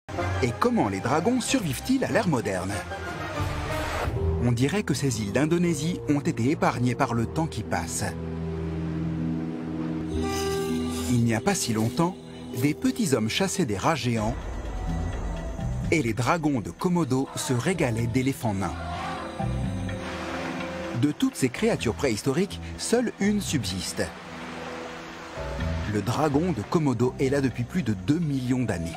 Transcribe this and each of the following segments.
Et comment les dragons survivent-ils à l'ère moderne? On dirait que ces îles d'Indonésie ont été épargnées par le temps qui passe. Il n'y a pas si longtemps, des petits hommes chassaient des rats géants et les dragons de Komodo se régalaient d'éléphants nains. De toutes ces créatures préhistoriques, seule une subsiste. Le dragon de Komodo est là depuis plus de 2 millions d'années.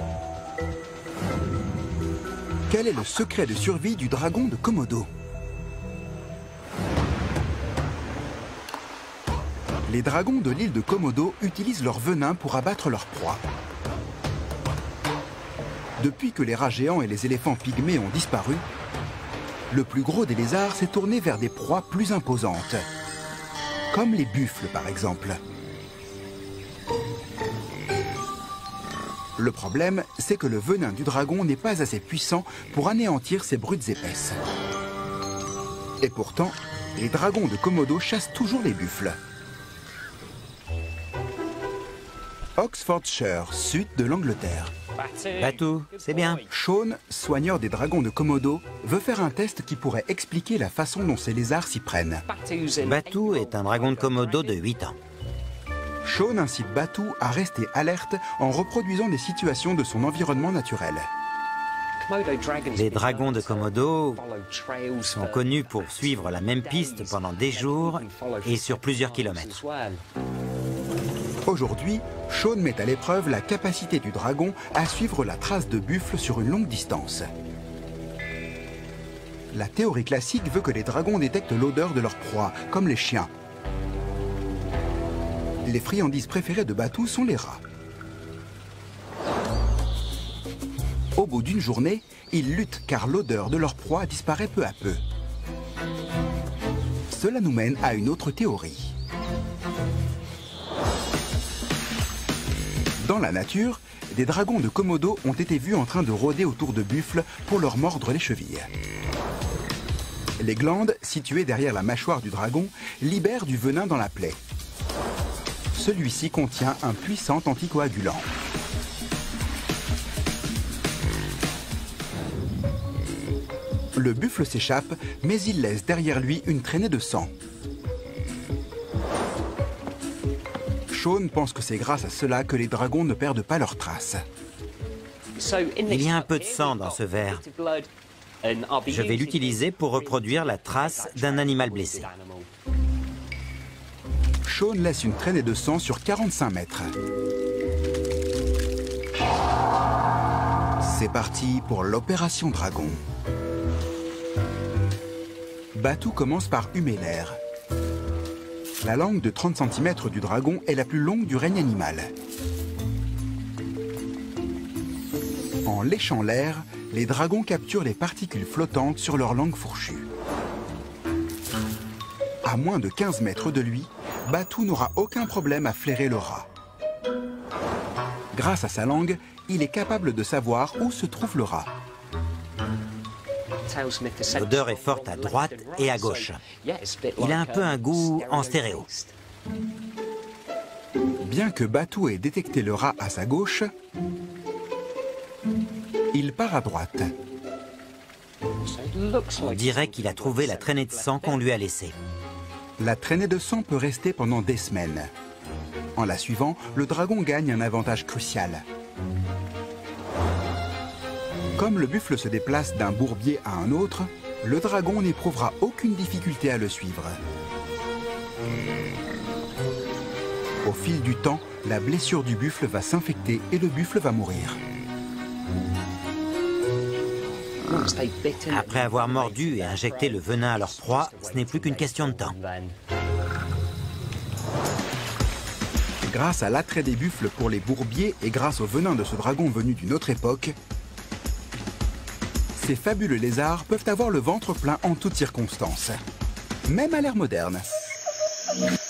Quel est le secret de survie du dragon de Komodo? Les dragons de l'île de Komodo utilisent leur venin pour abattre leurs proies. Depuis que les rats géants et les éléphants pygmées ont disparu, le plus gros des lézards s'est tourné vers des proies plus imposantes, comme les buffles par exemple. Le problème, c'est que le venin du dragon n'est pas assez puissant pour anéantir ces brutes épaisses. Et pourtant, les dragons de Komodo chassent toujours les buffles. Oxfordshire, sud de l'Angleterre. Batou, c'est bien. Sean, soigneur des dragons de Komodo, veut faire un test qui pourrait expliquer la façon dont ces lézards s'y prennent. Batou est un dragon de Komodo de 8 ans. Sean incite Batou à rester alerte en reproduisant des situations de son environnement naturel. Les dragons de Komodo sont connus pour suivre la même piste pendant des jours et sur plusieurs kilomètres. Aujourd'hui, Sean met à l'épreuve la capacité du dragon à suivre la trace de buffle sur une longue distance. La théorie classique veut que les dragons détectent l'odeur de leur proie, comme les chiens. Les friandises préférées de Batou sont les rats. Au bout d'une journée, ils luttent car l'odeur de leur proie disparaît peu à peu. Cela nous mène à une autre théorie. Dans la nature, des dragons de Komodo ont été vus en train de rôder autour de buffles pour leur mordre les chevilles. Les glandes, situées derrière la mâchoire du dragon, libèrent du venin dans la plaie. Celui-ci contient un puissant anticoagulant. Le buffle s'échappe, mais il laisse derrière lui une traînée de sang. Sean pense que c'est grâce à cela que les dragons ne perdent pas leurs traces. Il y a un peu de sang dans ce verre. Je vais l'utiliser pour reproduire la trace d'un animal blessé. Sean laisse une traînée de sang sur 45 mètres. C'est parti pour l'opération Dragon. Batou commence par humer l'air. La langue de 30 cm du dragon est la plus longue du règne animal. En léchant l'air, les dragons capturent les particules flottantes sur leur langue fourchue. À moins de 15 mètres de lui, Batou n'aura aucun problème à flairer le rat. Grâce à sa langue, il est capable de savoir où se trouve le rat. L'odeur est forte à droite et à gauche. Il a un peu un goût en stéréo. Bien que Batou ait détecté le rat à sa gauche, il part à droite. On dirait qu'il a trouvé la traînée de sang qu'on lui a laissée. La traînée de sang peut rester pendant des semaines. En la suivant, le dragon gagne un avantage crucial. Comme le buffle se déplace d'un bourbier à un autre, le dragon n'éprouvera aucune difficulté à le suivre. Au fil du temps, la blessure du buffle va s'infecter et le buffle va mourir. Après avoir mordu et injecté le venin à leur proie, ce n'est plus qu'une question de temps. Grâce à l'attrait des buffles pour les bourbiers et grâce au venin de ce dragon venu d'une autre époque, ces fabuleux lézards peuvent avoir le ventre plein en toutes circonstances, même à l'ère moderne.